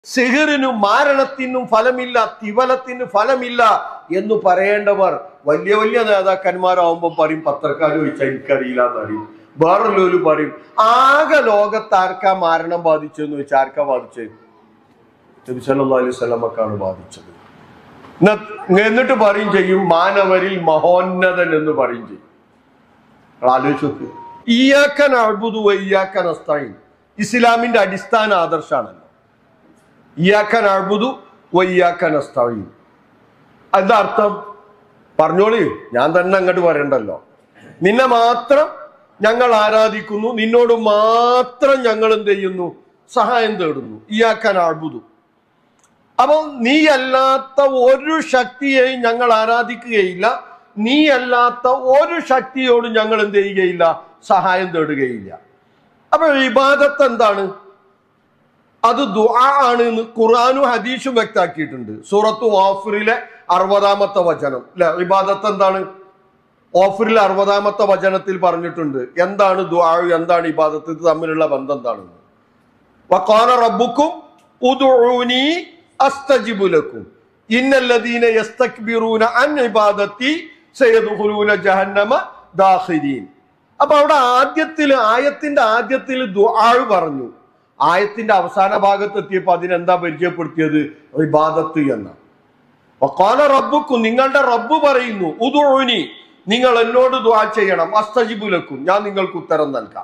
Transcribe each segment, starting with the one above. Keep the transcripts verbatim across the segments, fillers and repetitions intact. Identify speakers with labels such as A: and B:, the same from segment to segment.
A: സിഹിറിനും മാരണത്തിനും ഫലമില്ല, തിവലത്തിന് ഫലമില്ല എന്ന് പറയേണ്ടവർ വലിയ വലിയ നേതാക്കന്മാരാവുമ്പോൾ പറയും പത്രക്കാർ ചോദിച്ചാൽ എനിക്കറിയില്ല എന്നറിയും. വേറൊരു പറയും ആകെ ലോകത്ത് ആർക്കാ മാരണം ബാധിച്ചതെന്ന് വെച്ചാൽ ആർക്കാ ബാധിച്ചത്? നബി സല്ലല്ലാഹു അലൈഹി വസല്ലമക്കാണ് ബാധിച്ചത്. എന്നിട്ട് പറയും ചെയ്യും മാനവരിൽ മഹോന്നതൻ എന്ന് പറയും ചെയ്യും. ആലോചിച്ചു. ഇയ്യാക നഅ്ബുദു വ ഇയ്യാക നസ്തഈൻ ഇസ്ലാമിന്റെ അടിസ്ഥാന ആദർശാണല്ലോ. ഇയ്യാക നഅ്ബുദു വ ഇയ്യാക നസ്തഈൻ എന്താ അർത്ഥം? പറഞ്ഞോളി, ഞാൻ തന്നെ അങ്ങോട്ട് പറയണ്ടല്ലോ. നിന്നെ മാത്രം ഞങ്ങൾ ആരാധിക്കുന്നു, നിന്നോട് മാത്രം ഞങ്ങൾ എന്ത് ചെയ്യുന്നു? സഹായം തേടുന്നു. ഇയ്യാക നഅ്ബുദു. അപ്പൊ നീ അല്ലാത്ത ഒരു ശക്തിയെയും ഞങ്ങൾ ആരാധിക്കുകയില്ല, നീ അല്ലാത്ത ഒരു ശക്തിയോട് ഞങ്ങൾ എന്ത് ചെയ്യുകയില്ല? സഹായം തേടുകയില്ല. അപ്പൊ ഇബാദത്ത് എന്താണ്? അത് ദുആ ആണ് എന്ന് ഖുർആനും ഹദീസും വ്യക്തമാക്കിയിട്ടുണ്ട്. സൂറത്തു ഗാഫിറിലെ അറുപതാമത്തെ വചനം അല്ലെ, ഇബാദത്ത് എന്താണ്? ഗാഫിറിലെ അറുപതാമത്തെ വചനത്തിൽ പറഞ്ഞിട്ടുണ്ട് എന്താണ് ദുആ, എന്താണ് ഇബാദത്ത്, ഇത് തമ്മിലുള്ള ബന്ധം എന്താണെന്ന്. വഖാല റബ്ബുക്കും ഉദ്ഉനി അസ്തജിബു ലക്കും ഇന്നല്ലദീന യസ്തക്ബിറൂന അൻ ഇബാദത്തി സയദ്ഖുലൂന ജഹന്നമ ദാഖിരീൻ. അപ്പൊ അവിടെ ആദ്യത്തിൽ ആയത്തിന്റെ ആദ്യത്തിൽ ദുആ പറഞ്ഞു, ആയത്തിന്റെ അവസാന ഭാഗത്ത് എത്തിയപ്പോ അതിനെന്താ പരിചയപ്പെടുത്തിയത്? ഇബാദത്ത് എന്ന. വഖാല റബ്ബുക്കും, നിങ്ങളുടെ റബ്ബ് പറയുന്നു, ഉദ്ഉനി, നിങ്ങൾ എന്നോട് ദുആ ചെയ്യണം, അസ്തജിബു ലക്കും, ഞാൻ നിങ്ങൾക്ക് ഉത്തരം നൽകാം.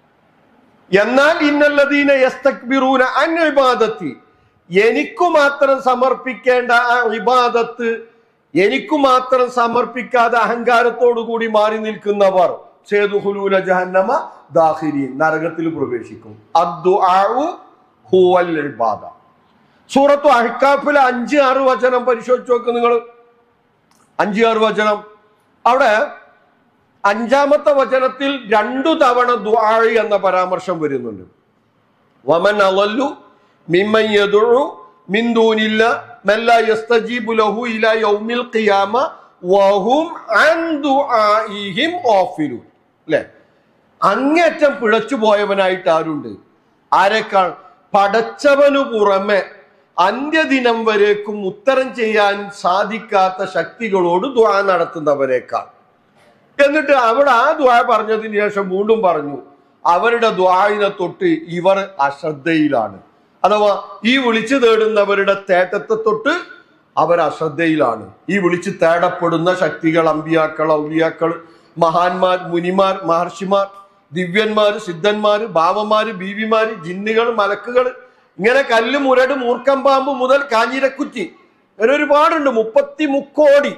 A: എന്നാൽ ഇന്നല്ലദീന യസ്തക്ബിറൂന അൻ ഇബാദത്തി, എനിക്കു മാത്രം സമർപ്പിക്കേണ്ട ആ ഇബാദത്ത് എനിക്കു മാത്രം സമർപ്പിക്കാതെ അഹങ്കാരത്തോടു കൂടി മാറി നിൽക്കുന്നവർ സയദ്ഖുലൂന ജഹന്നമ ദാഖിരീൻ, നരകത്തിൽ പ്രവേശിക്കും. അദ്ദുആഉ ഹുവൽ ഇബാദ. സൂറത്തു അഹ്കാഫിലെ അഞ്ച് ആറ് വചനം പരിശോധിച്ച് നോക്ക് നിങ്ങൾ. അഞ്ച് ആറ് വചനം, അവിടെ അഞ്ചാമത്തെ വചനത്തിൽ രണ്ടു തവണ ദുആ എന്ന പരാമർശം വരുന്നുണ്ട്. വമൻ അളല്ലു മിമ്മൻ യദ്ഉ മിൻ ദൂനില്ലാഹി മൻ ലാ യസ്തജീബു ലഹു ഇലാ യൗമിൽ ഖിയാമ വഹും അൻ ദുആഇഹിം ഗാഫിലൂൻ. അല്ലേ? അങ്ങേറ്റം പിഴച്ചു പോയവനായിട്ട് ആരുണ്ട്? ആരെക്കാൾ? പടച്ചവനു പുറമെ അന്ത്യദിനം വരേക്കും ഉത്തരം ചെയ്യാൻ സാധിക്കാത്ത ശക്തികളോട് ദുആ നടത്തുന്നവരേക്കാൾ. എന്നിട്ട് അവിടെ ആ ദുആ പറഞ്ഞതിന് ശേഷം വീണ്ടും പറഞ്ഞു അവരുടെ ദുആഇനെ തൊട്ട് ഇവർ അശ്രദ്ധയിലാണ്. അഥവാ ഈ വിളിച്ചു തേടുന്നവരുടെ തേട്ടത്തെ തൊട്ട് അവർ അശ്രദ്ധയിലാണ്. ഈ വിളിച്ച് തേടപ്പെടുന്ന ശക്തികൾ, അമ്പിയാക്കൾ, ഔലിയാക്കൾ, മഹാന്മാർ, മുനിമാർ, മഹർഷിമാർ, ദിവ്യന്മാര്, സിദ്ധന്മാര്, ബാവമാര്, ബീവിമാര്, ജിന്നുകൾ, മലക്കുകൾ, ഇങ്ങനെ കല്ല്, മുരട്, മൂർക്കം പാമ്പ് മുതൽ കാഞ്ഞിരക്കുറ്റി, ഇങ്ങനെ ഒരുപാടുണ്ട്. മുപ്പത്തി മുക്കോടി.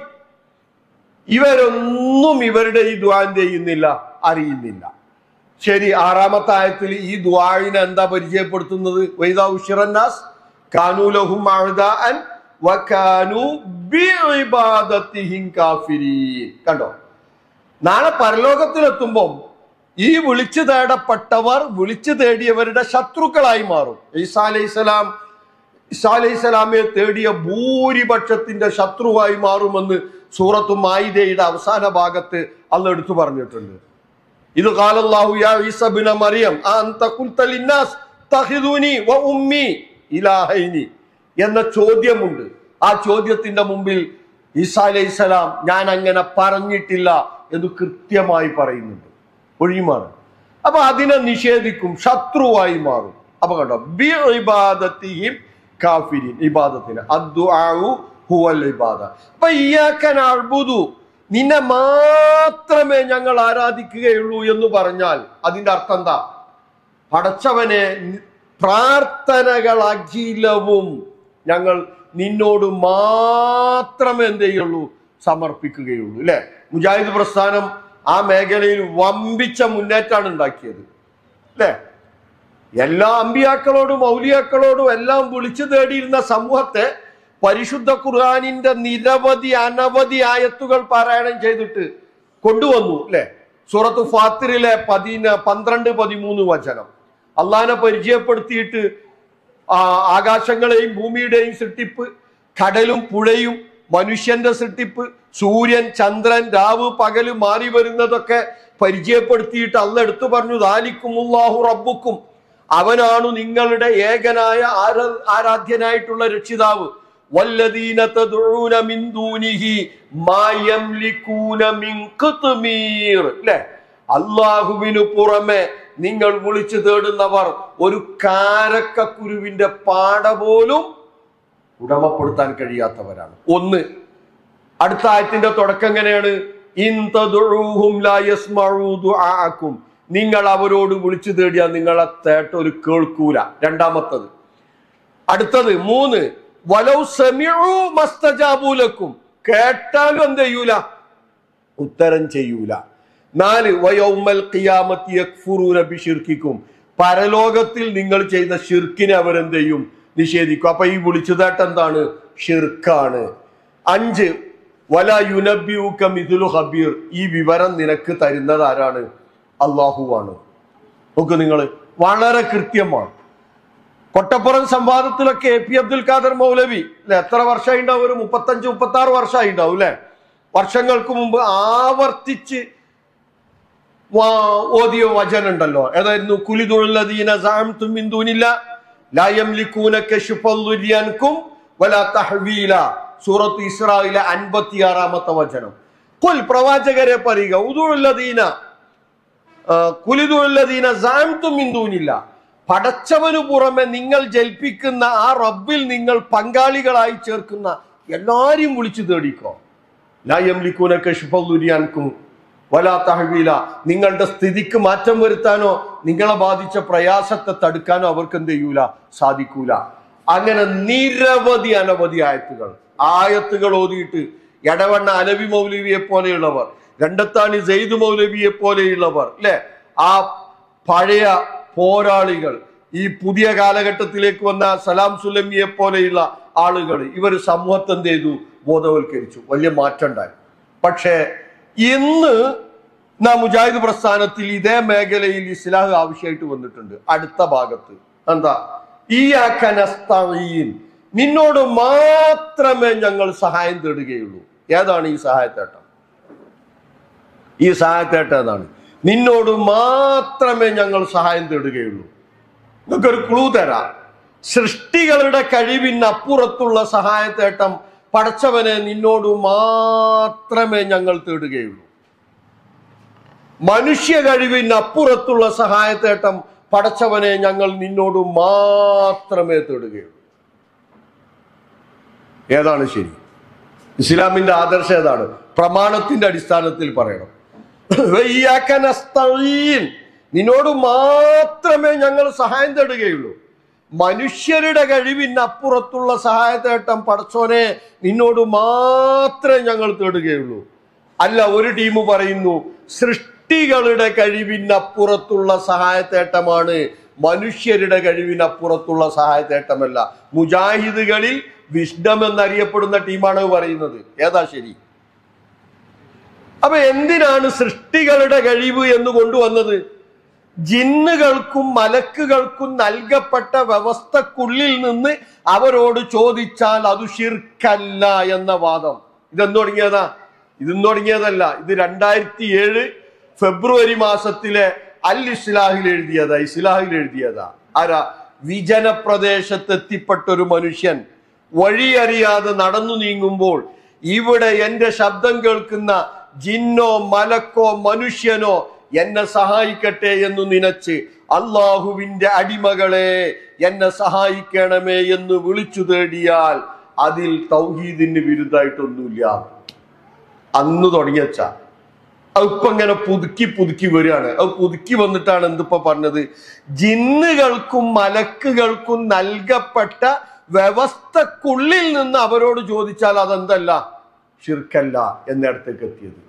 A: ഇവരൊന്നും ഇവരുടെ ഈ ദുആ ചെയ്യുന്നില്ല, അറിയുന്നില്ല. ശരി, ആറാമത്തെ ആയത്തിൽ ഈ ദുആഇനെ എന്താ പരിചയപ്പെടുത്തുന്നത്? വൈദാ ഉശ്റന്നാസ് കാനൂ ലഹും അഅദാഅൻ വകാനൂ ബിഇബാദത്തിഹിം കാഫിരീൻ. കണ്ടോ? നാളെ പരലോകത്തിലെത്തുമ്പോൾ ഈ വിളിച്ചു തേടപ്പെട്ടവർ വിളിച്ചു തേടിയവരുടെ ശത്രുക്കളായി മാറും. ഈസാ അലൈഹിസ്സലാം ഈസാ അലൈഹിസ്സലാമെ തേടിയ ഭൂരിപക്ഷത്തിന്റെ ശത്രുവായി മാറുമെന്ന് സൂറത്തു മാഇദയുടെ അവസാന ഭാഗത്ത് അല്ലാഹു എടുത്തു പറഞ്ഞിട്ടുണ്ട്. ഇത് ഖാലല്ലാഹു യാ ഈസ ഇബ്ന മറിയം അൻത ഖുൽത ലിന്നാസ് തഖിദൂനി വ ഉമ്മി ഇലാഹൈനി എന്ന ചോദ്യമുണ്ട്. ആ ചോദ്യത്തിന്റെ മുമ്പിൽ ഈസാ അലൈഹിസ്സലാം ഞാൻ അങ്ങനെ പറഞ്ഞിട്ടില്ല എന്ന് കൃത്യമായി പറയുന്നുണ്ട്. ഒഴിമാറും. അപ്പൊ അതിനെ നിഷേധിക്കും, ശത്രുവായി മാറും. അപ്പൊ കണ്ടോ, ബി ഇബാദത്തിഹിം കാഫിരീൻ, ഇബാദത്തിന് അദ്ദുആഉ ഹുവൽ ഇബാദ. അപ്പൊ ഇയ്യാക നഅ്ബുദു, നിന്നെ മാത്രമേ ഞങ്ങൾ ആരാധിക്കുകയുള്ളൂ എന്ന് പറഞ്ഞാൽ അതിന്റെ അർത്ഥം എന്താ? പടച്ചവനെ പ്രാർത്ഥനകൾ അഖിലവും ഞങ്ങൾ നിന്നോട് മാത്രമേ എന്ത് ചെയ്യുള്ളൂ? സമർപ്പിക്കുകയുള്ളൂ. അല്ലെ? മുജാഹിദ് പ്രസ്ഥാനം ആ മേഖലയിൽ വമ്പിച്ച മുന്നേറ്റാണ് ഉണ്ടാക്കിയത്. അല്ലെ? എല്ലാ അമ്പിയാക്കളോടും ഔലിയാക്കളോടും എല്ലാം വിളിച്ചു തേടിയിരുന്ന സമൂഹത്തെ പരിശുദ്ധ ഖുർആനിന്റെ നിരവധി അനവധി ആയത്തുകൾ പാരായണം ചെയ്തിട്ട് കൊണ്ടുവന്നു. അല്ലെ? സൂറത്തു ഫാത്തിറിലെ പതിന പന്ത്രണ്ട് പതിമൂന്ന് വചനം അള്ളാഹിനെ പരിചയപ്പെടുത്തിയിട്ട് ആ ആകാശങ്ങളെയും ഭൂമിയുടെയും സൃഷ്ടിപ്പ്, കടലും പുഴയും മനുഷ്യന്റെ സൃഷ്ടിപ്പ്, സൂര്യൻ, ചന്ദ്രൻ, രാവ് പകല് മാറി വരുന്നതൊക്കെ പരിചയപ്പെടുത്തിയിട്ട് അള്ളാഹ് എടുത്തു പറഞ്ഞു ദാലിക്കുമുല്ലാഹു റബ്ബുക്കും, അവനാണ് നിങ്ങളുടെ ഏകനായ ആരാ ആരാധ്യനായിട്ടുള്ള രക്ഷിതാവ്. വല്ലദീന തദ്ഊന മിൻ ദൂനിഹി മാ യംലികൂന മിൻ ഖത്മീർ. ല്ലേ? അല്ലാഹുവിനു പുറമെ നിങ്ങൾ വിളിച്ചു തേടുന്നവർ ഒരു കാരക്കക്കുരുവിന്റെ പാട പോലും ഉടമപ്പെടുത്താൻ കഴിയാത്തവരാണ്. ഒന്ന്. അടുത്ത ആയത്തിന്റെ തുടക്കം എങ്ങനെയാണ്? ഇൻ തദ്ഊഹും ലാ യസ്മഉ ദുആഅക്കും. നിങ്ങൾ അവരോട് വിളിച്ചു തേടിയാൽ നിങ്ങളെ തേട്ട ഒരു കേൾക്കൂല. രണ്ടാമത്തത്. അടുത്തത് മൂന്ന്. വലൗ സമിഉ മസ്തജാബു ലക്കും. കേട്ടാലും എന്ത് ചെയ്യൂല? ഉത്തരം ചെയ്യൂല. നാല്. വയൗമൽ ഖിയാമത്തി യക്ഫുറൂന ബിശിർക്കിക്കും. പരലോകത്തിൽ നിങ്ങൾ ചെയ്ത ഷിർക്കിനെ അവരെന്ത് ചെയ്യും? നിഷേധിക്കും. അപ്പൊ ഈ വിളിച്ചു തേട്ട എന്താണ്? ഷിർക്കാണ്. അഞ്ച്. വല യുനബ്ബിഉക മിഥ്ലു ഖബീർ. ഈ വിവരം നിനക്ക് തരുന്നത് ആരാണ്? അള്ളാഹുവാണ്. നോക്ക് നിങ്ങൾ, വളരെ കൃത്യമാണ്. കൊട്ടപ്പുറം സംവാദത്തിലൊക്കെ എ പി അബ്ദുൽ ഖാദർ മൗലവി അല്ലെ എത്ര വർഷമായി ഉണ്ടാവും? ഒരു മുപ്പത്തഞ്ച് മുപ്പത്തി ആറ് വർഷമായി ഉണ്ടാവും അല്ലെ? വർഷങ്ങൾക്ക് മുമ്പ് ആവർത്തിച്ച് ഓതിയ വചനം ഉണ്ടല്ലോ. ഏതായിരുന്നു? കുലിദുല്ലദീന സഅംതും മിൻ ദൂനില്ലാ ലാ യംലികൂന കശ്ഫൽ ദുർരി അൻകും വലാ തഹ്വീല. സൂറത്ത് ഇസ്രായിലെ അൻപത്തിയാറാമത്തെ വചനം. ഖുൽ, പ്രവാചകരെ പറയുക, ഉദുല്ലദീന കുലിദുല്ലദീന സഅംതും മിൻ ദൂനില്ലാ. പടച്ചവനു പുറമെ നിങ്ങൾ ജൽപ്പിക്കുന്ന ആ റബ്ബിൽ നിങ്ങൾ പങ്കാളികളായി ചേർക്കുന്ന എല്ലാരെയും വിളിച്ചു തേടിക്കോ. ലാ യംലികൂന കശ്ഫൽ ദുർരി അൻകും വലാ തഹ്വീല. നിങ്ങളുടെ സ്ഥിതിക്ക് മാറ്റം വരുത്താനോ നിങ്ങളെ ബാധിച്ച പ്രയാസത്തെ തടുക്കാനോ അവർക്ക് എന്ത് ചെയ്യൂല? സാധിക്കൂല. അങ്ങനെ നിരവധി അനവധി ആയത്തുകൾ ആയത്തുകൾ ഓതിയിട്ട് എടവണ്ണ അലവി മൗലവിയെ പോലെയുള്ളവർ, രണ്ടത്താണി സെയ്ദ് മൗലവിയെ പോലെയുള്ളവർ അല്ലെ, ആ പഴയ പോരാളികൾ, ഈ പുതിയ കാലഘട്ടത്തിലേക്ക് വന്ന സലാം സുലമിയെ പോലെയുള്ള ആളുകൾ, ഇവർ സമൂഹത്തെ എന്ത് ചെയ്തു? ബോധവൽക്കരിച്ചു. വലിയ മാറ്റം ഉണ്ടായി. പക്ഷേ ഇന്ന് നാം മുജാഹിദ് പ്രസ്ഥാനത്തിൽ ഇതേ മേഖലയിൽ ഇസ്ലാഹ് ആവശ്യമായിട്ട് വന്നിട്ടുണ്ട്. അടുത്ത ഭാഗത്ത് എന്താ? ഇയ്യാക നസ്തഈൻ, നിന്നോട് മാത്രമേ ഞങ്ങൾ സഹായം തേടുകയുള്ളൂ. ഏതാണ് ഈ സഹായത്തേട്ടം? ഈ സഹായത്തേട്ടം ഏതാണ്? നിന്നോട് മാത്രമേ ഞങ്ങൾ സഹായം തേടുകയുള്ളൂ. നിങ്ങൾക്കൊരു ക്ലൂ തരാം. സൃഷ്ടികളുടെ കഴിവിനപ്പുറത്തുള്ള സഹായത്തേട്ടം പടച്ചവനെ നിന്നോട് മാത്രമേ ഞങ്ങൾ തേടുകയുള്ളൂ. മനുഷ്യ കഴിവിനപ്പുറത്തുള്ള സഹായത്തേട്ടം പടച്ചവനെ ഞങ്ങൾ നിന്നോട് മാത്രമേ തേടുകയുള്ളൂ. ഏതാണ് ശരി? ഇസ്ലാമിന്റെ ആദർശം ഏതാണ്? പ്രമാണത്തിന്റെ അടിസ്ഥാനത്തിൽ പറയണം. നിന്നോട് മാത്രമേ ഞങ്ങൾ സഹായം തേടുകയുള്ളൂ. മനുഷ്യരുടെ കഴിവിനപ്പുറത്തുള്ള സഹായത്തേട്ടം പടച്ചോനെ നിന്നോട് മാത്രമേ ഞങ്ങൾ തേടുകയുള്ളൂ. അല്ല, ഒരു ടീം പറയുന്നു സൃഷ്ടികളുടെ കഴിവിനപ്പുറത്തുള്ള സഹായത്തേട്ടമാണ്, മനുഷ്യരുടെ കഴിവിനപ്പുറത്തുള്ള സഹായത്തേട്ടമല്ല. മുജാഹിദുകളിൽ വിസ്ഡം എന്നറിയപ്പെടുന്ന ടീമാണ് പറയുന്നത്. ഏതാ ശരി? അപ്പൊ എന്തിനാണ് സൃഷ്ടികളുടെ കഴിവ് എന്ന് കൊണ്ടുവന്നത്? ജിന്നുകൾക്കും മലക്കുകൾക്കും നൽകപ്പെട്ട വ്യവസ്ഥക്കുള്ളിൽ നിന്ന് അവരോട് ചോദിച്ചാൽ അത് ശിർക്കല്ല എന്ന വാദം. ഇതെന്ന് തുടങ്ങിയതാ? ഇതെന്ന് തുടങ്ങിയതല്ല. ഇത് രണ്ടായിരത്തി ഏഴ് ഫെബ്രുവരി മാസത്തിലെ അൽ ഇസ്ലാഹിൽ എഴുതിയതാ. ഇസ്ലാഹിൽ എഴുതിയതാ. ആരാ? വിജന പ്രദേശത്ത് എത്തിപ്പെട്ട ഒരു മനുഷ്യൻ വഴിയറിയാതെ നടന്നു നീങ്ങുമ്പോൾ ഇവിടെ എന്റെ ശബ്ദം കേൾക്കുന്ന ജിന്നോ മലക്കോ മനുഷ്യനോ എന്നെ സഹായിക്കട്ടെ എന്ന് നനച്ച് അള്ളാഹുവിന്റെ അടിമകളെ എന്നെ സഹായിക്കണമേ എന്ന് വിളിച്ചു തേടിയാൽ അതിൽ തൗഹീദിന് വിരുദ്ധമായിട്ടൊന്നുമില്ല. അന്ന് തുടങ്ങിയച്ച അതിപ്പോ ഇങ്ങനെ പുതുക്കി പുതുക്കി വരികയാണ്. അത് പുതുക്കി വന്നിട്ടാണ് എന്തിപ്പോ പറഞ്ഞത്? ജിന്നുകൾക്കും മലക്കുകൾക്കും നൽകപ്പെട്ട വ്യവസ്ഥക്കുള്ളിൽ നിന്ന് അവരോട് ചോദിച്ചാൽ അതെന്തല്ല? ശിർക്കല്ല എന്നിടത്തേക്ക് എത്തിയത്.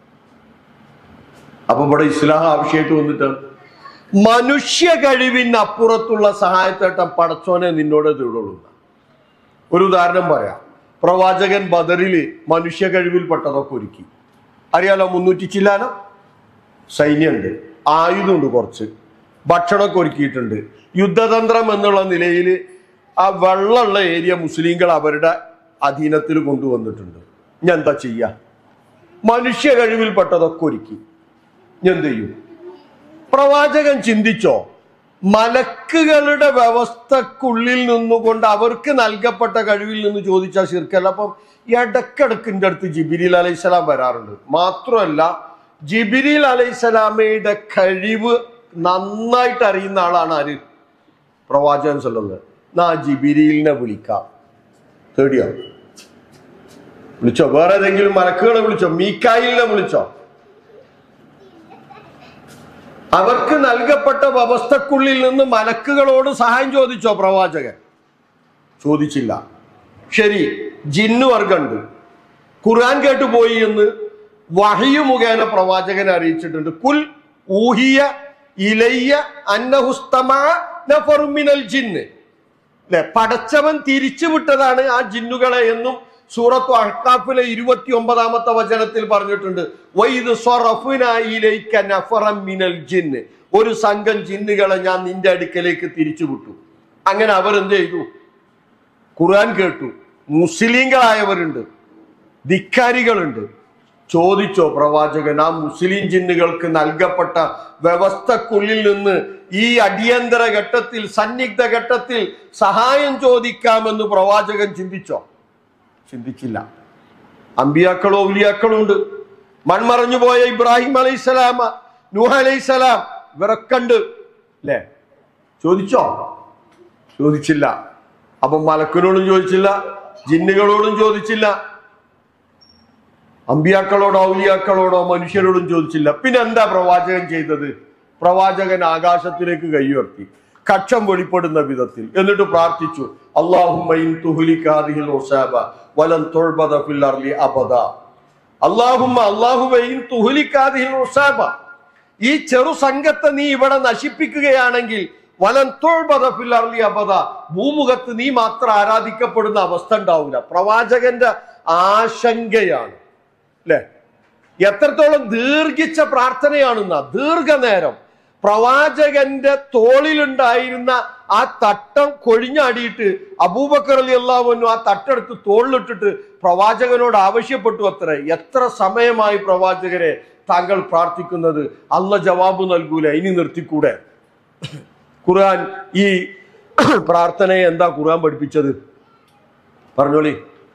A: അപ്പൊ ഇവിടെ ഇസ്ലാം ആവശ്യമായിട്ട് വന്നിട്ടാണ് മനുഷ്യ കഴിവിന് അപ്പുറത്തുള്ള സഹായത്തേട്ടം പടച്ചോനെ നിന്നോട് തേടുള്ളൂ. ഒരു ഉദാഹരണം പറയാം. പ്രവാചകൻ ബദറില് മനുഷ്യ കഴിവിൽപ്പെട്ടതൊക്കെ ഒരുക്കി. അറിയാലോ, മുന്നൂറ്റി ചില്ലാനം സൈന്യമുണ്ട്, ആയുധമുണ്ട്, കുറച്ച് ഭക്ഷണമൊക്കെ ഒരുക്കിയിട്ടുണ്ട്. യുദ്ധതന്ത്രം എന്നുള്ള നിലയിൽ ആ വെള്ളമുള്ള ഏരിയ മുസ്ലിങ്ങൾ അവരുടെ അധീനത്തിൽ കൊണ്ടുവന്നിട്ടുണ്ട്. ഞാൻ എന്താ ചെയ്യ? മനുഷ്യ കഴിവിൽപ്പെട്ടതൊക്കെ ഒരുക്കി. ഞാൻ എന്ത് ചെയ്യും? പ്രവാചകൻ ചിന്തിച്ചോ മലക്കുകളുടെ വ്യവസ്ഥക്കുള്ളിൽ നിന്നുകൊണ്ട് അവർക്ക് നൽകപ്പെട്ട കഴിവിൽ നിന്ന് ചോദിച്ചാൽ ശിർക്കല്ല. അപ്പം ഇടക്കിടക്കിൻ്റെ അടുത്ത് ജിബിരിൽ അലൈഹിസ്സലാം വരാറുണ്ട്. മാത്രമല്ല ജിബിരിൽ അലൈഹിസ്സലാമയുടെ കഴിവ് നന്നായിട്ട് അറിയുന്ന ആളാണ് ആര്? പ്രവാചകൻ സല്ലല്ലാഹു. നാ ജിബിരിലിനെ വിളിക്കാം. തേടിയോ? വിളിച്ചോ? വേറെ ഏതെങ്കിലും മലക്കുകളെ വിളിച്ചോ? മീക്കായിലിനെ വിളിച്ചോ? അവർക്ക് നൽകപ്പെട്ട വ്യവസ്ഥക്കുള്ളിൽ നിന്ന് മലക്കുകളോട് സഹായം ചോദിച്ചോ പ്രവാചകൻ? ചോദിച്ചില്ല. ശരി, ജിന്നുവർഗുണ്ട്. ഖുർആൻ കേട്ടുപോയി എന്ന് വഹ്യു മുഖേന പ്രവാചകനെ അറിയിച്ചിട്ടുണ്ട്. കുൽ ഊഹിയ ഇലയ്യ അന്നഹുസ്തമഅ നഫറുൻ മിനൽ ജിന്ന്. അല്ലെ, പടച്ചവൻ തിരിച്ചുവിട്ടതാണ് ആ ജിന്നുകളെ എന്നും സൂറത്തു അഹ്ഖാഫിലെ ഇരുപത്തി ഒമ്പതാമത്തെ വചനത്തിൽ പറഞ്ഞിട്ടുണ്ട്. വൈദ് സ്വറഫ്നാ ഇലൈക നഫറൻ മിനൽ ജിന്ന്. ഒരു സംഘം ജിന്നുകളെ ഞാൻ നിന്റെ അടുക്കലേക്ക് തിരിച്ചുവിട്ടു. അങ്ങനെ അവരെന്ത് ചെയ്തു? ഖുർആൻ കേട്ടു. മുസ്ലിങ്ങളായവരുണ്ട്, ധിക്കാരികളുണ്ട്. ചോദിച്ചോ പ്രവാചകൻ ആ മുസ്ലിം ജിന്നുകൾക്ക് നൽകപ്പെട്ട വ്യവസ്ഥക്കുള്ളിൽ നിന്ന് ഈ അടിയന്തര ഘട്ടത്തിൽ, സന്നിഗ്ധ ഘട്ടത്തിൽ സഹായം ചോദിക്കാമെന്ന് പ്രവാചകൻ ചിന്തിച്ചോ? ചിന്തിച്ചില്ല. അമ്പിയാക്കളോ ഔലിയാക്കളോ ഉണ്ട്. മൺമറഞ്ഞു പോയ ഇബ്രാഹിം അലൈഹിസ്സലാം, നൂഹ് അലൈഹിസ്സലാം, ഇവരൊക്കെ ഉണ്ട്. അല്ലേ? ചോദിച്ചോ? ചോദിച്ചില്ല. അപ്പൊ മലക്കിനോടും ചോദിച്ചില്ല, ജിന്നുകളോടും ചോദിച്ചില്ല, അമ്പിയാക്കളോടോ ഔലിയാക്കളോടോ മനുഷ്യരോടും ചോദിച്ചില്ല. പിന്നെ എന്താ പ്രവാചകൻ ചെയ്തത്? പ്രവാചകൻ ആകാശത്തിലേക്ക് കൈയുയർത്തി കക്ഷം വെളിപ്പെടുന്ന വിധത്തിൽ, എന്നിട്ട് പ്രാർത്ഥിച്ചു, അല്ലാഹുമ്മ ഇൻ തുഹ്ലിക ഹാദിഹിൽ ഉസാബ വലൻ തുഅബദ ഫിൽ അർളി അബദ. അല്ലാഹുമ്മ അല്ലാഹുവേ ഇൻ തുഹ്ലിക ഹാദിഹിൽ ഉസാബ, ഈ ചെറു സംഘത്തെ നീ ഇവിടെ നശിപ്പിക്കുകയാണെങ്കിൽ വലൻ തുഅബദ ഫിൽ അർളി അബദ, ഭൂമുഖത്ത് നീ മാത്രം ആരാധിക്കപ്പെടുന്ന അവസ്ഥ ഉണ്ടാവില്ല. പ്രവാചകന്റെ ആശങ്കയാണ്. അല്ലെ? എത്രത്തോളം ദീർഘിച്ച പ്രാർത്ഥനയാണെന്ന ദീർഘനേരം പ്രവാചകന്റെ തോളിലുണ്ടായിരുന്ന ആ തട്ടം കൊഴിഞ്ഞാടിയിട്ട് അബൂബക്കർ റളിയല്ലാഹു അൻഹു ആ തട്ടെടുത്ത് തോളിലിട്ടിട്ട് പ്രവാചകനോട് ആവശ്യപ്പെട്ടു അത്രേ, എത്ര സമയമായി പ്രവാചകരെ താങ്കൾ പ്രാർത്ഥിക്കുന്നത്? അല്ലാഹ് ജവാബ് നൽകൂല, ഇനി നിർത്തിക്കൂടെ? ഖുർആൻ ഈ പ്രാർത്ഥനയെ എന്താ ഖുർആൻ പഠിപ്പിച്ചത്? പറഞ്ഞോളി.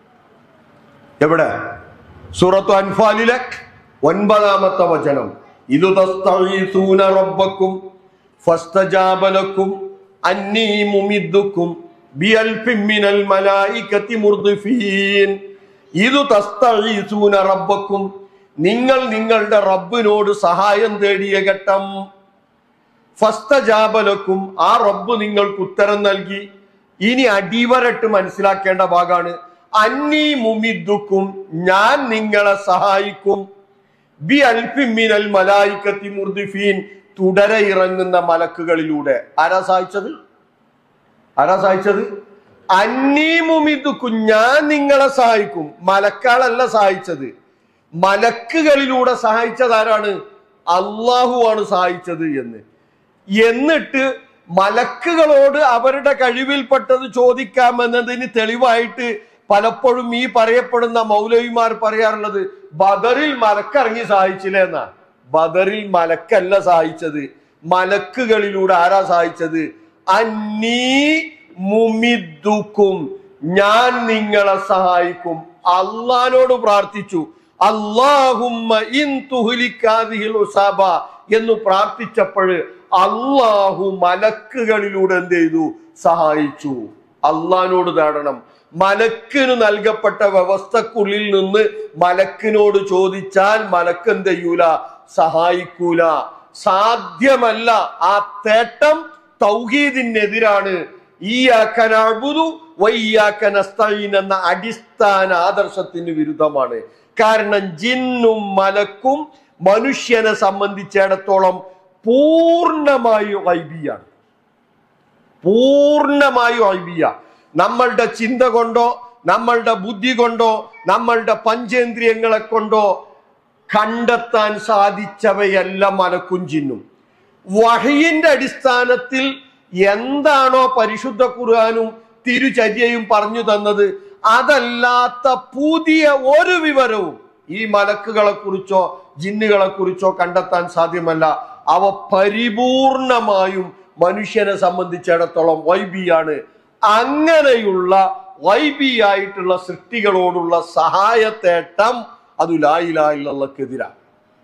A: എവിടെ? സൂറത്തു അൻഫാലിലെ ഒൻപതാമത്തെ വചനം. ഇദു തസ്തഗീസൂന റബ്ബക്കും ഫസ്തജാബ ലക്കും അന്നീ മുമിദ്ദുക്കും ബിഅൽഫിൻ മിനൽ മലായികതി മുർദിഫീൻ. ഇദു തസ്തഗീസൂന റബ്ബക്കും, നിങ്ങൾ നിങ്ങളുടെ റബ്ബിനോട് സഹായം തേടിയ ഘട്ടം. ഫസ്തജാബ ലക്കും, ആ റബ്ബ് നിങ്ങൾക്ക് ഉത്തരം നൽകി. ഇനി അടിവരട്ട് മനസ്സിലാക്കേണ്ട ഭാഗമാണ്. അന്നീ മുമിദ്ദുക്കും, ഞാൻ നിങ്ങളെ സഹായിക്കും. ബി അൽഫിൻ മിനൽ മലായികതി മുർദിഫീൻ, തുടരെ ഇറങ്ങുന്ന മലക്കുകളിലൂടെ. ആരാ സഹായിച്ചത്? ആരാ സഹായിച്ചത്? അന്നീ മുമിദ്ദുക്കും, ഞാൻ നിങ്ങളെ സഹായിക്കും. മലക്കാളല്ല സഹായിച്ചത്, മലക്കുകളിലൂടെ സഹായിച്ചത് ആരാണ്? അള്ളാഹു ആണ് സഹായിച്ചത് എന്ന്. എന്നിട്ട് മലക്കുകളോട് അവരുടെ കഴിവിൽപ്പെട്ടത് ചോദിക്കാമെന്നതിന് തെളിവായിട്ട് പലപ്പോഴും ഈ പറയപ്പെടുന്ന മൗലവിമാർ പറയാറുള്ളത് ബദറിൽ മലക്കിറങ്ങി സഹായിച്ചില്ല എന്നാ. ബദറിൽ മലക്കല്ല സഹായിച്ചത്, മലക്കുകളിലൂടെ. ആരാ സഹായിച്ചത്? അന്നീ മുമിദ്ദുക്കും, ഞാൻ നിങ്ങളെ സഹായിക്കും. അള്ളാനോട് പ്രാർത്ഥിച്ചു. അല്ലാഹുമ്മ ഇൻ തുഹ്ലിക ഹാദിഹിൽ ഉസാബ എന്ന് പ്രാർത്ഥിച്ചപ്പോൾ അള്ളാഹു മലക്കുകളിലൂടെ എന്ത് ചെയ്തു? സഹായിച്ചു. അള്ളാനോട് തേടണം. മലക്കിന് നൽകപ്പെട്ട വ്യവസ്ഥക്കുള്ളിൽ നിന്ന് മലക്കിനോട് ചോദിച്ചാൽ മലക്ക് എന്ത് ചെയ്യൂല? സഹായിക്കൂല. സാധ്യമല്ല. ആ തേട്ടം തൗഹീദിനെതിരാണ്. ഇയ്യാക നഅ്ബുദു വഇയ്യാക നസ്തഈൻ എന്ന അടിസ്ഥാന ആദർശത്തിന് വിരുദ്ധമാണ്. കാരണം ജിന്നും മലക്കും മനുഷ്യനെ സംബന്ധിച്ചിടത്തോളം പൂർണ്ണമായും ഗൈബിയാണ്. പൂർണ്ണമായും ഗൈബിയ. നമ്മളുടെ ചിന്ത കൊണ്ടോ നമ്മളുടെ ബുദ്ധി കൊണ്ടോ നമ്മളുടെ പഞ്ചേന്ദ്രിയങ്ങളെ കൊണ്ടോ കണ്ടെത്താൻ സാധിച്ചവയല്ല മലക്കും ജിന്നും. വഹയിന്റെ അടിസ്ഥാനത്തിൽ എന്താണോ പരിശുദ്ധ ഖുർആനും തിരുചര്യയും പറഞ്ഞു തന്നത്, അതല്ലാത്ത പുതിയ ഒരു വിവരവും ഈ മലക്കുകളെ കുറിച്ചോ ജിന്നുകളെ കുറിച്ചോ കണ്ടെത്താൻ സാധ്യമല്ല. അവ പരിപൂർണമായും മനുഷ്യനെ സംബന്ധിച്ചിടത്തോളം വൈബിയാണ്. അങ്ങനെയുള്ള വൈബിയായിട്ടുള്ള സൃഷ്ടികളോടുള്ള സഹായത്തേട്ടം അത് ലാ ഇലാഹ ഇല്ലല്ലാഹ്ക്കെതിരാണ്.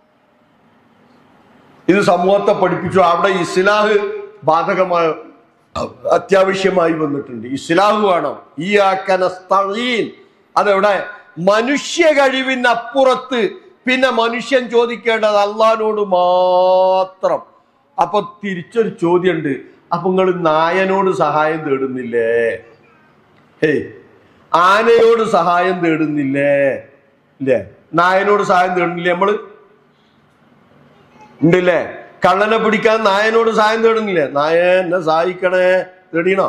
A: ഇത് സമൂഹത്തെ പഠിപ്പിച്ചു. അവിടെ ഇസ്ലാഹ് ബാധകമായ അത്യാവശ്യമായി വന്നിട്ടുണ്ട്. ഇസ്ലാഹ് വേണം. ഇയ്യാക നസ്തഈൻ അതെവിടെ? മനുഷ്യ കഴിവിനപ്പുറത്ത് പിന്നെ മനുഷ്യൻ ചോദിക്കേണ്ടത് അള്ളാഹിനോട് മാത്രം. അപ്പൊ തിരിച്ചൊരു ചോദ്യമുണ്ട്, അപ്പൊ നിങ്ങൾ നായനോട് സഹായം തേടുന്നില്ലേ? ഹേയ്, ആനയോട് സഹായം തേടുന്നില്ലേ? ഇല്ലേ? നായനോട് സഹായം തേടുന്നില്ലേ? നമ്മള് ഉണ്ടല്ലേ? കള്ളനെ പിടിക്കാൻ നായനോട് സഹായം തേടുന്നില്ലേ? നായ എന്നെ സഹായിക്കണേ തേടിയണോ?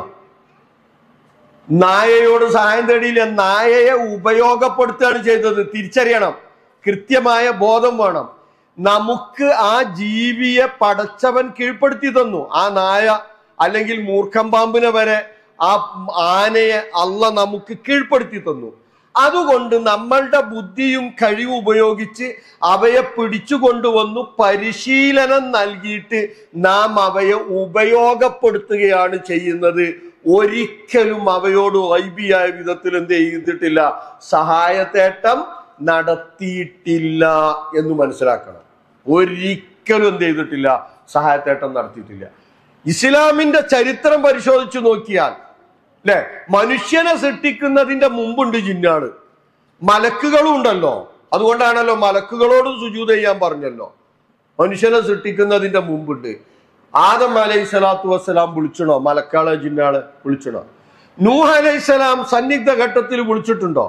A: നായയോട് സഹായം തേടിയില്ല. നായയെ ഉപയോഗപ്പെടുത്തുകയാണ് ചെയ്തത്. തിരിച്ചറിയണം. കൃത്യമായ ബോധം വേണം. നമുക്ക് ആ ജീവിയെ പടച്ചവൻ കീഴ്പ്പെടുത്തി തന്നു. ആ നായ അല്ലെങ്കിൽ മൂർഖം പാമ്പിനെ വരെ ആ ആനയെ അള്ള നമുക്ക് കീഴ്പ്പെടുത്തി തന്നു. അതുകൊണ്ട് നമ്മളുടെ ബുദ്ധിയും കഴിവും ഉപയോഗിച്ച് അവയെ പിടിച്ചു കൊണ്ടുവന്നു പരിശീലനം നൽകിയിട്ട് നാം അവയെ ഉപയോഗപ്പെടുത്തുകയാണ് ചെയ്യുന്നത്. ഒരിക്കലും അവയോട് വൈബിയായ വിധത്തിൽ എന്ത് ചെയ്തിട്ടില്ല, സഹായത്തേട്ടം നടത്തിയിട്ടില്ല എന്ന് മനസ്സിലാക്കണം. ഒരിക്കലും എന്ത് ചെയ്തിട്ടില്ല, സഹായത്തേട്ടം നടത്തിയിട്ടില്ല. ഇസ്ലാമിന്റെ ചരിത്രം പരിശോധിച്ചു നോക്കിയാൽ അല്ലെ, മനുഷ്യനെ സൃഷ്ടിക്കുന്നതിന്റെ മുമ്പുണ്ട് ജിന്നാണ്, മലക്കുകളും ഉണ്ടല്ലോ. അതുകൊണ്ടാണല്ലോ മലക്കുകളോട് സുജൂദ് ചെയ്യാൻ പറഞ്ഞല്ലോ. മനുഷ്യനെ സൃഷ്ടിക്കുന്നതിന്റെ മുമ്പുണ്ട്. ആദം അലൈഹി സ്വലാത്തു വസ്സലാം വിളിച്ചണോ മലക്കാളെ ജിന്നാളെ? വിളിച്ചണോ? നൂഹ് അലൈഹിസ്സലാം സന്നിഗ്ധ ഘട്ടത്തിൽ വിളിച്ചിട്ടുണ്ടോ?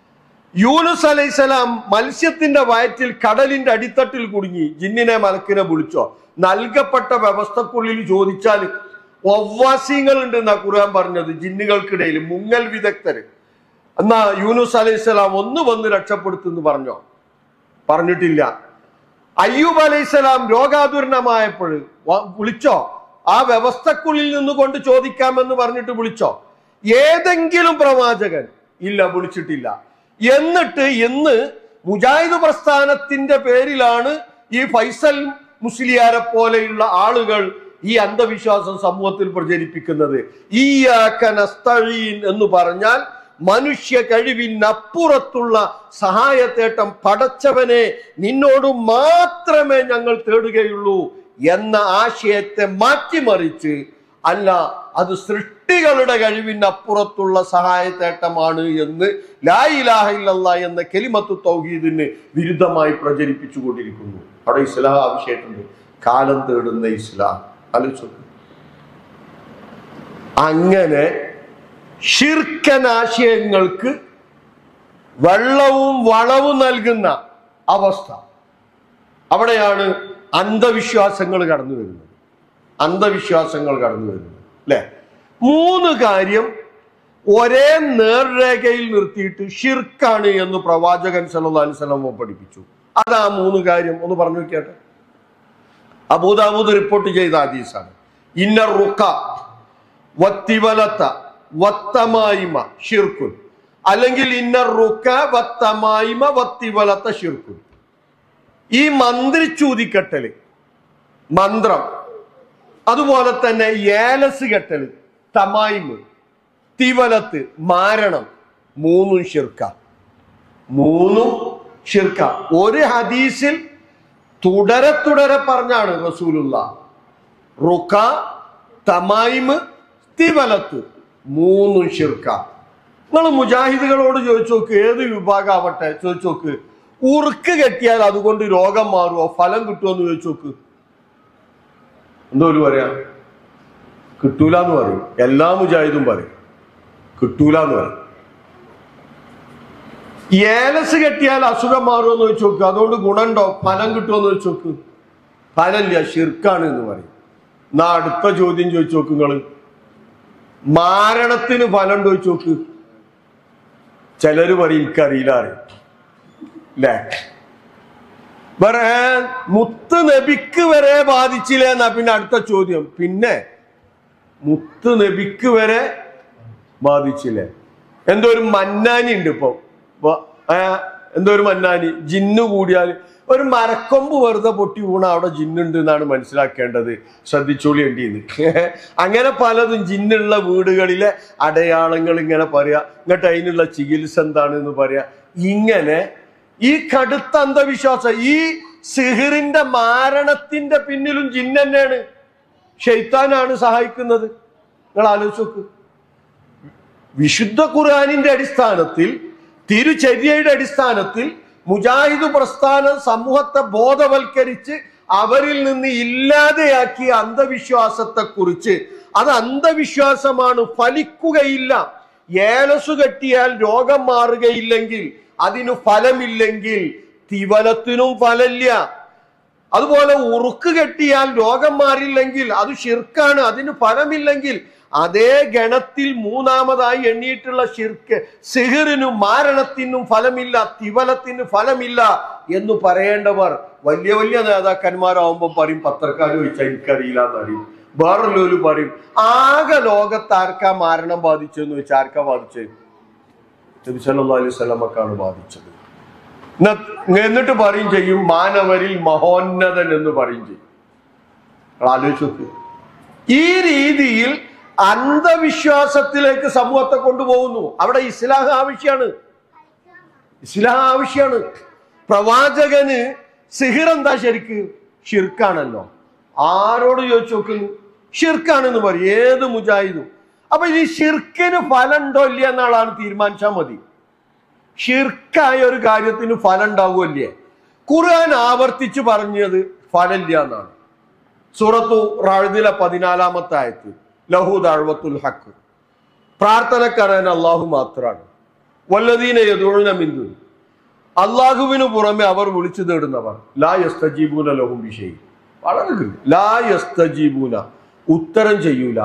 A: യൂനുസ് അലൈഹിസ്സലാം മത്സ്യത്തിന്റെ വയറ്റിൽ കടലിന്റെ അടിത്തട്ടിൽ കുടുങ്ങി, ജിന്നിനെ മലക്കിനെ വിളിച്ചോ? നൽകപ്പെട്ട വ്യവസ്ഥക്കുള്ളിൽ ചോദിച്ചാൽ വവ്വാസിങ്ങൾ ഉണ്ട് എന്നാ ഖുർആൻ പറഞ്ഞത്. ജിന്നുകൾക്കിടയിൽ മുങ്ങൽ വിദഗ്ധര്. എന്നാ യൂനുസ് അലൈഹിസ്സലാം ഒന്ന് വന്ന് രക്ഷപ്പെടുത്തുന്നു പറഞ്ഞോ? പറഞ്ഞിട്ടില്ല. അയ്യൂബ് അലൈഹിസ്സലാം രോഗാതുരനമായപ്പോൾ വിളിച്ചോ? ആ വ്യവസ്ഥക്കുള്ളിൽ നിന്നുകൊണ്ട് ചോദിക്കാമെന്ന് പറഞ്ഞിട്ട് വിളിച്ചോ? ഏതെങ്കിലും പ്രവാചകൻ? ഇല്ല, വിളിച്ചിട്ടില്ല. എന്നിട്ട് ഇന്ന് മുജാഹിദ് പ്രസ്ഥാനത്തിന്റെ പേരിലാണ് ഈ ഫൈസൽ മുസ്ലിയാരെ പോലെയുള്ള ആളുകൾ ഈ അന്ധവിശ്വാസം സമൂഹത്തിൽ പ്രചരിപ്പിക്കുന്നത്. ഇയ്യാക നസ്തഈൻ എന്ന് പറഞ്ഞാൽ മനുഷ്യ കഴിവിനപ്പുറത്തുള്ള സഹായത്തേട്ടം പടച്ചവനെ നിന്നോട് മാത്രമേ ഞങ്ങൾ തേടുകയുള്ളൂ എന്ന ആശയത്തെ മാറ്റിമറിച്ച്, അല്ല അത് സൃഷ്ടികളുടെ കഴിവിനപ്പുറത്തുള്ള സഹായത്തേട്ടമാണ് എന്ന് ലാ ഇലാഹ ഇല്ലല്ലാഹ് എന്ന കലിമത്തു തൗഹീദിന് വിരുദ്ധമായി പ്രചരിപ്പിച്ചു കൊണ്ടിരിക്കുന്നു. അവിടെ ഇസ്ലാം ആവശ്യമായിട്ടുണ്ട്. കാലം തേടുന്ന ഇസ്ലാം ആലോചിച്ചു. അങ്ങനെ ശിർക്കനാശയങ്ങൾക്ക് വെള്ളവും വളവും നൽകുന്ന അവസ്ഥ, അവിടെയാണ് അന്ധവിശ്വാസങ്ങൾ കടന്നു വരുന്നത്. അന്ധവിശ്വാസങ്ങൾ കടന്നു വരുന്നത് അല്ലെ? മൂന്ന് കാര്യം ഒരേ നേർരേഖയിൽ നിർത്തിയിട്ട് ഷിർക്കാണ് എന്ന് പ്രവാചകൻ സല്ലല്ലാഹു അലൈഹി വസല്ലം പഠിപ്പിച്ചു. അതാ മൂന്ന് കാര്യം ഒന്ന് പറഞ്ഞു നോക്കിയാട്ടെ. അബൂദാവൂദ് റിപ്പോർട്ട് ചെയ്ത ഹദീസാണ്. ഇന്ന റുഖ വത്തിവലത വത്തമായിമ ഷിർക്കുൻ, അല്ലെങ്കിൽ ഇന്ന റുഖ വത്തമായിമ വത്തിവലത ഷിർക്കുൻ. ഈ മന്ത്രിച്ചൂതിക്കെട്ടല്, മന്ത്രം, അതുപോലെ തന്നെ ഏലസ് കെട്ടല്, തമായിമ്, തിവലത്ത്, മാരണം, മൂന്നും ഷിർക്ക. മൂന്നും ഷിർക്ക. ഒരു ഹദീസിൽ തുടരെ തുടരെ പറഞ്ഞാണ് റസൂലുള്ളാഹ്. റുഖ, തമായിമ്, തിവലത്ത്, മൂന്നും ഷിർക്ക. നിങ്ങൾ മുജാഹിദുകളോട് ചോദിച്ചു നോക്ക്, ഏത് വിഭാഗമാവട്ടെ ചോദിച്ചു നോക്ക്, ഉറുക്ക് കെട്ടിയാൽ അതുകൊണ്ട് രോഗം മാറുമോ, ഫലം കിട്ടുമോ എന്ന് ചോദിച്ചു നോക്ക്. എന്തോലും പറയാ? കിട്ടൂല എന്ന് പറയും. എല്ലാ മുജാഹിദും പറയും കിട്ടൂല എന്ന് പറയും. ഏലസ് കെട്ടിയാൽ അസുഖം മാറുമെന്ന് ചോദിച്ചു നോക്ക്, അതുകൊണ്ട് ഗുണമുണ്ടോ, ഫലം കിട്ടുമെന്ന് ചോദിച്ചു നോക്ക്. ഫലമില്ല, ഷിർക്കാണ് എന്ന് പറയും. എന്നാ അടുത്ത ചോദ്യം ചോദിച്ചു നോക്ക്, നിങ്ങള് മാരണത്തിന് ഫലം ചോദിച്ചു നോക്ക്. ചിലര് പറയും എനിക്കറിയില്ല അറിയും അല്ലേ? വേറെ മുത്ത് നബിക്ക് വരെ ബാധിച്ചില്ലേ എന്നാ പിന്നെ അടുത്ത ചോദ്യം. പിന്നെ മുത്ത് നബിക്ക് വരെ ബാധിച്ചില്ലേ? എന്തോ ഒരു മന്നാനി ഉണ്ട് ഇപ്പൊ എന്തോ ഒരു മന്നാനി ജിന്നു കൂടിയാൽ ഒരു മരക്കൊമ്പ് വെറുതെ പൊട്ടി വീണ അവിടെ ജിന്നുണ്ട് എന്നാണ് മനസ്സിലാക്കേണ്ടത്. ശ്രദ്ധിച്ചോളിയേണ്ടിന്ന്. അങ്ങനെ പലതും ജിന്നുള്ള വീടുകളിലെ അടയാളങ്ങൾ ഇങ്ങനെ പറയാ, എന്നിട്ട് അതിനുള്ള ചികിത്സ എന്താണെന്ന് പറയാ. ഇങ്ങനെ ഈ കടുത്ത അന്ധവിശ്വാസം, ഈ സിഹിറിന്റെ മാരണത്തിന്റെ പിന്നിലും ജിന്ന് തന്നെയാണ്, ശൈത്താനാണ് സഹായിക്കുന്നത്. നിങ്ങൾ ആലോചിച്ച് നോക്ക്. വിശുദ്ധ ഖുർആനിന്റെ അടിസ്ഥാനത്തിൽ, തിരുചര്യയുടെ അടിസ്ഥാനത്തിൽ മുജാഹിദ് പ്രസ്ഥാനം സമൂഹത്തെ ബോധവൽക്കരിച്ച് അവരിൽ നിന്ന് ഇല്ലാതെയാക്കിയ അന്ധവിശ്വാസത്തെ കുറിച്ച്, അത് അന്ധവിശ്വാസമാണ്, ഫലിക്കുകയില്ല. ഏലസു കെട്ടിയാൽ രോഗം മാറുകയില്ലെങ്കിൽ, അതിനു ഫലമില്ലെങ്കിൽ തിവലത്തിനും ഫലമില്ല. അതുപോലെ ഉറുക്ക് കെട്ടിയാൽ രോഗം മാറില്ലെങ്കിൽ അത് ശിർക്കാണ്, അതിന് ഫലമില്ലെങ്കിൽ. അതേ ഗണത്തിൽ മൂന്നാമതായി എണ്ണിയിട്ടുള്ള ഷിർക്ക്, സിഹിറിനും മാരണത്തിനും ഫലമില്ല, തിവലത്തിന് ഫലമില്ല എന്ന് പറയേണ്ടവർ വലിയ വലിയ നേതാക്കന്മാരാവുമ്പോൾ പറയും പത്രക്കാർ ചോദിച്ചാൽ എനിക്കറിയില്ല എന്നറിയും. വേറൊരു പറയും ആകെ ലോകത്താർക്കാ മാരണം ബാധിച്ചതെന്ന് വെച്ചാൽ ആർക്കാ ബാധിച്ചത്? നബി സല്ലല്ലാഹു അലൈഹി വസല്ലമക്കാണ് ബാധിച്ചത്. എന്നിട്ട് പറയും ചെയ്യും മാനവരിൽ മഹോന്നതൻ എന്ന് പറയും ചെയ്യും. ആലോചിച്ചു. ഈ രീതിയിൽ അന്ധവിശ്വാസത്തിലേക്ക് സമൂഹത്തെ കൊണ്ടുപോകുന്നു. അവിടെ ഇസ്ലാം ആവശ്യമാണ്, ഇസ്ലാം ആവശ്യമാണ്. പ്രവാചകന് സിഹിർ എന്താ ശരിക്ക്? ഷിർക്കാണല്ലോ. ആരോട് ചോദിച്ചു നോക്കുന്നു? ഷിർക്കാണെന്ന് പറയും ഏത് മുജാഹിദും. അപ്പൊ ഈ ഷിർക്കിന് ഫലം ഉണ്ടോ ഇല്ല എന്നാളാണ് തീരുമാനിച്ചാൽ മതി. ഷിർക്കായ ഒരു കാര്യത്തിന് ഫലം ഉണ്ടാവുമല്ലേ? ഖുർആൻ ആവർത്തിച്ച് പറഞ്ഞത് ഫലമില്ല എന്നാണ്. സൂറത്തു റഅദിലെ പതിനാലാമത്തെ ആയത്ത്, ലഹു ദഅവത്തുൽ ഹഖ്, പ്രാർത്ഥനക്കാരൻ അള്ളാഹു മാത്രമാണ്. വല്ലദീന യദഊന മിൻ ദൂനി, അള്ളാഹുവിന് പുറമെ അവർ വിളിച്ചു തേടുന്നവർ, ലാ യസ്തജീബൂന ലഹും ബിശൈഇൻ, വളരെ ലാ യസ്തജീബൂന, ഉത്തരം ചെയ്യൂല,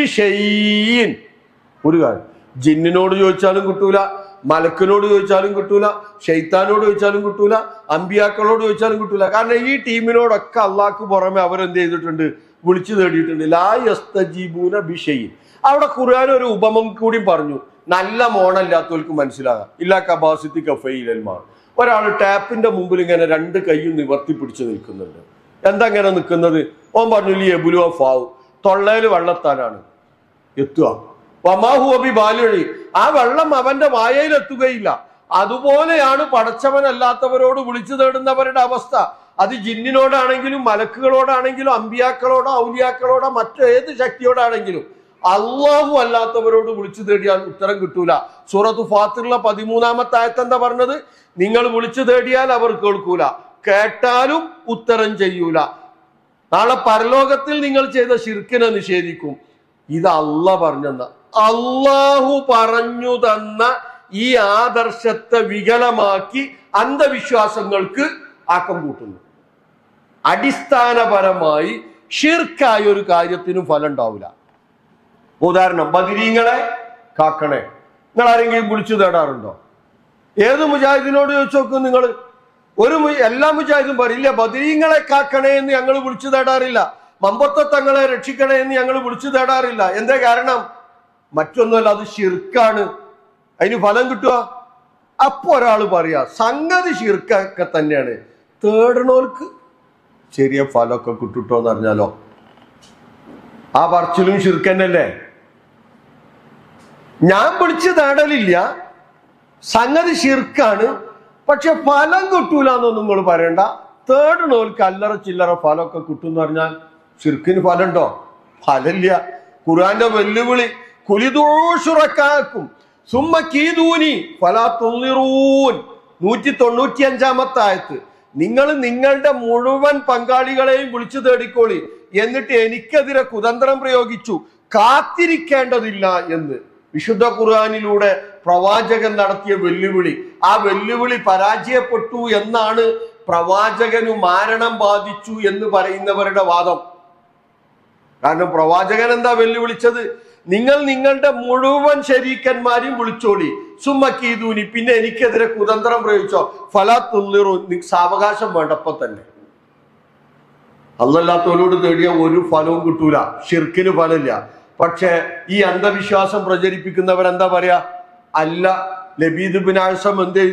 A: ബിശൈഇൻ, ഒരു കാര്യം. ജിന്നിനോട് ചോദിച്ചാലും കിട്ടൂല, മലക്കിനോട് ചോദിച്ചാലും കിട്ടൂല, ഷെയ്ത്താനോട് ചോദിച്ചാലും കിട്ടൂല, അമ്പിയാക്കളോട് ചോദിച്ചാലും കിട്ടൂല. കാരണം ഈ ടീമിനോടൊക്കെ അള്ളാഹ്ക്ക് പുറമെ അവരെന്ത് ചെയ്തിട്ടുണ്ട്? വിളിച്ചു തേടിയിട്ടുണ്ട്. ലാ യസ്തജീബൂന ബിശൈഇൻ. അവിടെ ഖുർആൻ ഒരു ഉപമം കൂടി പറഞ്ഞു, നല്ല മോണല്ലാത്തവർക്ക് മനസ്സിലാകാം. ഇല്ലാ കബാസിത്തി കഫയിലൽമാർ. ഒരാൾ ടാപ്പിന്റെ മുമ്പിൽ ഇങ്ങനെ രണ്ട് കൈയും നിവർത്തി പിടിച്ച് നിൽക്കുന്നുണ്ട്. എന്താ ഇങ്ങനെ നിൽക്കുന്നത്? ഓൻ പറഞ്ഞു ലി എബുലു ഫാവു, തൊള്ളയിൽ വെള്ളത്താനാണ് എത്തുക. വമാഹുബി ബാലുഴി, ആ വെള്ളം അവന്റെ വായയിൽ എത്തുകയില്ല. അതുപോലെയാണ് പടച്ചവനല്ലാത്തവരോട് വിളിച്ചു തേടുന്നവരുടെ അവസ്ഥ. അത് ജിന്നിനോടാണെങ്കിലും മലക്കുകളോടാണെങ്കിലും അമ്പിയാക്കളോടോ ഔലിയാക്കളോടോ മറ്റേത് ശക്തിയോടാണെങ്കിലും അള്ളാഹു അല്ലാത്തവരോട് വിളിച്ചു തേടിയാൽ ഉത്തരം കിട്ടൂല. സൂറത്തു ഫാത്തിറിലെ പതിമൂന്നാമത്തെ ആയത്ത് എന്താ പറഞ്ഞത്? നിങ്ങൾ വിളിച്ചു തേടിയാൽ അവർ കേൾക്കൂല, കേട്ടാലും ഉത്തരം ചെയ്യൂല. നാളെ പരലോകത്തിൽ നിങ്ങൾ ചെയ്ത ശിർക്കിനെ നിഷേധിക്കും. ഇത് അള്ളാഹ് പറഞ്ഞെന്ന, അള്ളാഹു പറഞ്ഞു തന്ന ഈ ആദർശത്തെ വികലമാക്കി അന്ധവിശ്വാസങ്ങൾക്ക് ആക്കം കൂട്ടുന്നു. അടിസ്ഥാനപരമായി ഷിർക്കായ ഒരു കാര്യത്തിനും ഫലം ഉണ്ടാവില്ല. ഉദാഹരണം, ബദരീങ്ങളെ കാക്കണേ. നിങ്ങൾ ആരെങ്കിലും വിളിച്ചു തേടാറുണ്ടോ? ഏത് മുജാഹിദിനോട് ചോദിച്ചു നോക്കും നിങ്ങൾ. ഒരു എല്ലാ മുജാഹിദും പറയില്ല ബദരീങ്ങളെ കാക്കണേ എന്ന് ഞങ്ങൾ വിളിച്ചു തേടാറില്ല, മമ്പത്തെ തങ്ങളെ രക്ഷിക്കണേ എന്ന് ഞങ്ങൾ വിളിച്ചു തേടാറില്ല. എന്താ കാരണം? മറ്റൊന്നുമല്ല, അത് ഷിർക്കാണ്, അതിന് ഫലം കിട്ടുക. അപ്പൊ ഒരാൾ പറയാ സംഗതി ഷിർക്കൊക്കെ തന്നെയാണ്, തേടണോർക്ക് ചെറിയ ഫലമൊക്കെ കിട്ടുട്ടോ എന്ന് അറിഞ്ഞാലോ? ആ പറച്ചിലും ഷിർക്കന്നല്ലേ? ഞാൻ വിളിച്ച് തേടലില്ല, സംഗതി ഷിർക്കാണ്, പക്ഷെ ഫലം കിട്ടൂല എന്നൊന്നും നിങ്ങൾ പറയണ്ട. തേടണോർക്ക് അല്ലറ ചില്ലറ ഫലമൊക്കെ കിട്ടും എന്ന് പറഞ്ഞാൽ ഷിർക്കിന് ഫലം ഉണ്ടോ? ഫലമില്ല. ഖുർആന്റെ വെല്ലുവിളി, കുലിദൂഷുറക്കാക്കും സുമ്മ കീദൂനി ഫലാ തുളിറൂൻ, നൂറ്റി തൊണ്ണൂറ്റി അഞ്ചാമത്തെ ആയത്ത്. നിങ്ങൾ നിങ്ങളുടെ മുഴുവൻ പങ്കാളികളെയും വിളിച്ചു തേടിക്കോളി, എന്നിട്ട് എനിക്കെതിരെ കുതന്ത്രം പ്രയോഗിച്ചു, കാത്തിരിക്കേണ്ടതില്ല എന്ന് വിശുദ്ധ ഖുർആനിലൂടെ പ്രവാചകൻ നടത്തിയ വെല്ലുവിളി. ആ വെല്ലുവിളി പരാജയപ്പെട്ടു എന്നാണ് പ്രവാചകനു മാരണം ബാധിച്ചു എന്ന് പറയുന്നവരുടെ വാദം. കാരണം പ്രവാചകൻ എന്താ വെല്ലുവിളിച്ചത്? നിങ്ങൾ നിങ്ങളുടെ മുഴുവൻ ശരീക്കന്മാരെയും വിളിച്ചോളി, സുമ്മക്കീദൂനി, പിന്നെ എനിക്കെതിരെ കുതന്ത്രം പ്രയോഗിച്ചോ, ഫലാ തുള്ളിറു, സാവകാശം വേണ്ടപ്പോ തന്നെ. അല്ലാത്തവരോട് തേടിയ ഒരു ഫലവും കിട്ടൂല, ഷിർക്കിന് ഫലമില്ല. പക്ഷെ ഈ അന്ധവിശ്വാസം പ്രചരിപ്പിക്കുന്നവരെന്താ പറയാ? അല്ല, ലബീദ് ബിൻ ആസം എന്ത് ചെയ്തു?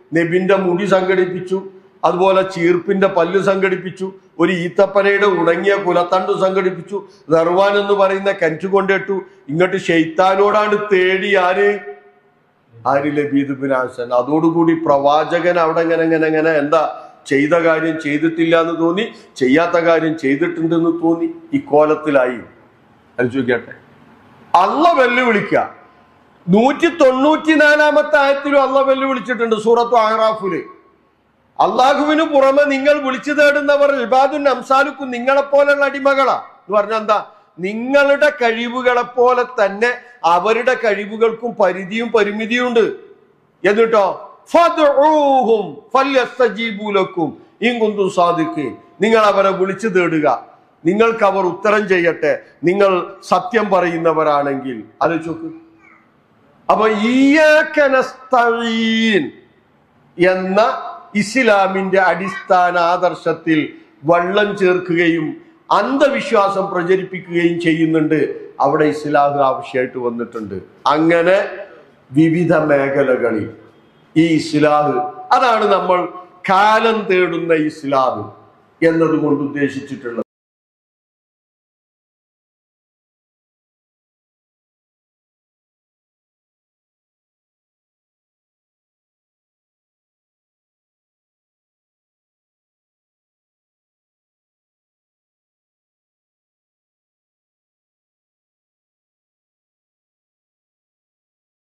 A: നബിന്റെ മുടി സംഘടിപ്പിച്ചു, അതുപോലെ ചീർപ്പിന്റെ പല്ല് സംഘടിപ്പിച്ചു, ഒരു ഈത്തപ്പനയുടെ ഉണങ്ങിയ കുലത്തണ്ട് സംഘടിപ്പിച്ചു, ദർവാൻ എന്ന് പറയുന്ന കെൻറ്റ് കൊണ്ടിട്ടു. ഇങ്ങോട്ട് ഷെയ്ത്താനോടാണ് തേടി ആര് ആര് ലബീദ് ബിൻ ഹസൻ. അതോടുകൂടി പ്രവാചകൻ അവിടെ ഇങ്ങനെ ഇങ്ങനെ ഇങ്ങനെ എന്താ ചെയ്ത കാര്യം ചെയ്തിട്ടില്ല എന്ന് തോന്നി, ചെയ്യാത്ത കാര്യം ചെയ്തിട്ടുണ്ടെന്ന് തോന്നി. ഇക്കോലത്തിലായി. ചോദിക്കട്ടെ, അള്ള വെല്ലുവിളിക്കുക. നൂറ്റി തൊണ്ണൂറ്റി നാലാമത്തെ ആയത്തിലും അള്ള വെല്ലുവിളിച്ചിട്ടുണ്ട് സൂറത്തു അഹ്റാഫില്. അള്ളാഹുവിന് പുറമെ നിങ്ങൾ വിളിച്ചു തേടുന്നവർ ഇബാദുൻ അംസാലുക്കും നിങ്ങളെപ്പോലുള്ള അടിമകളാ എന്ന് പറഞ്ഞാൽ എന്താ? നിങ്ങളുടെ കഴിവുകളെ പോലെ തന്നെ അവരുടെ കഴിവുകൾക്കും പരിധിയും പരിമിതിയും ഉണ്ട്. എന്നിട്ടോ ഫദ്ഉഹും ഫല്യസ്തജീബു ലക്കും ഇൻ കുന്തും സാദിഖീൻ, നിങ്ങൾ അവരെ വിളിച്ചു തേടുക, നിങ്ങൾക്ക് അവർ ഉത്തരം ചെയ്യട്ടെ, നിങ്ങൾ സത്യം പറയുന്നവരാണെങ്കിൽ. ആലോചിച്ചു. അപ്പൊ ഇയ്യാക നസ്തഈൻ എന്ന ഇസ്ലാമിന്റെ അടിസ്ഥാന ആദർശത്തിൽ വള്ളം ചേർക്കുകയും അന്ധവിശ്വാസം പ്രചരിപ്പിക്കുകയും ചെയ്യുന്നുണ്ട്. അവിടെ ഇസ്ലാം ആവശ്യമായിട്ട് വന്നിട്ടുണ്ട്. അങ്ങനെ വിവിധ മേഖലകളിൽ ഈ ഇസ്ലാം, അതാണ് നമ്മൾ കാലം തേടുന്ന ഇസ്ലാം എന്നതുകൊണ്ട് ഉദ്ദേശിച്ചിട്ടുള്ളത്.